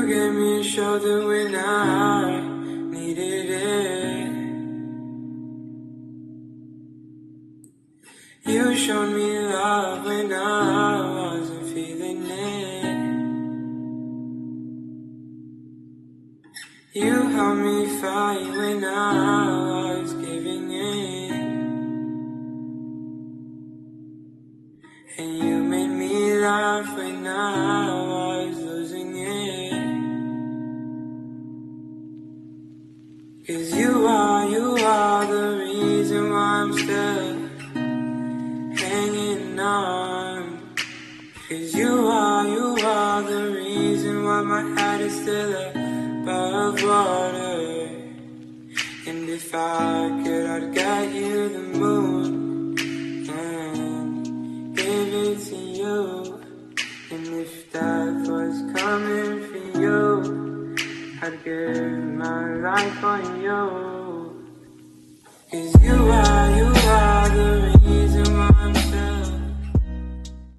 gave me a shoulder when I needed it. You showed me love when I wasn't feeling it. You helped me fight when I was giving in. And you made me laugh when I was losing it. 'Cause you are the reason why I'm still hanging on. 'Cause you are the reason why my head is still above water. And if I could, I'd get you the moon and give it to you. And if death was coming for you, I'd give my life on you. 'Cause you are